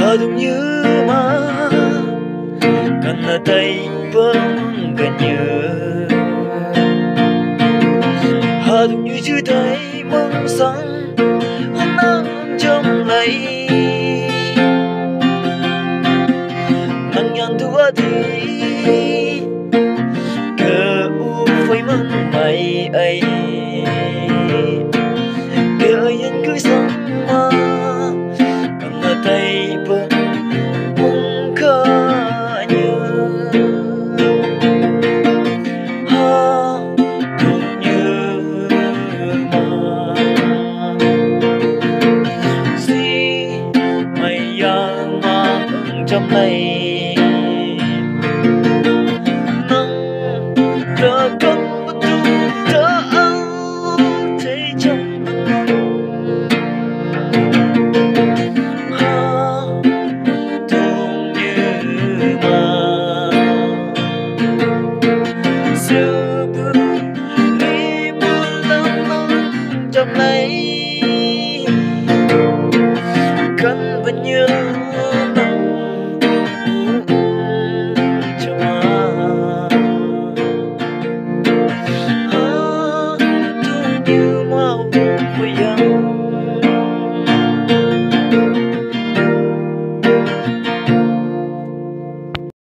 đúng như mà cần là tay vẫn gần như đúng như chữ tay mong rằng hôm nắng trong này nắng nhàn thua thì cờ u với măng mày ấy kể ơi anh cứ sống mà cần là tay vẫn cũng khá nhớ cũng như mà gì mày mà trong này nắng đã cấm bất tu đã áo thấy trong cũng như mà xưa bước đi buồn lắm trong này cần vẫn nhớ nồng cho mà thương như màu bây giờ